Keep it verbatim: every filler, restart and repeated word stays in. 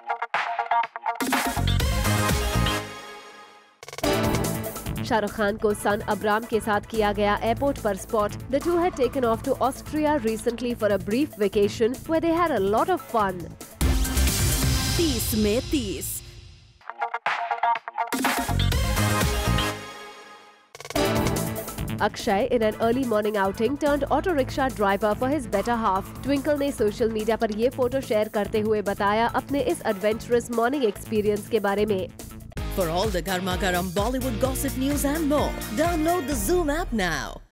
शाहरुख खान को सन अब्राम के साथ किया गया एयरपोर्ट पर spot. The two had taken off to Austria recently for a brief vacation where they had a lot of fun. तीस में तीस. Akshay, in an early morning outing, turned auto rickshaw driver for his better half. Twinkle ने social media पर ये photo share करते हुए बताया अपने इस एडवेंचरस मॉर्निंग एक्सपीरियंस के बारे में. For all the Garma Garam Bollywood gossip news and more, download the Zoom app now.